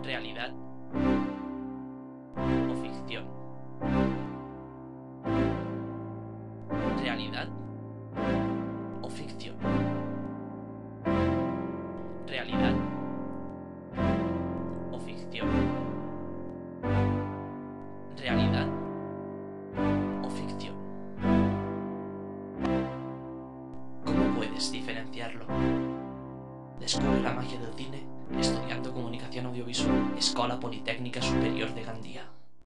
realidad o ficción, realidad o ficción, realidad o ficción, realidad o ficción. ¿Cómo puedes diferenciarlo? Descubre la magia del cine estudiando Comunicación Audiovisual, Escola Politécnica Superior de Gandía.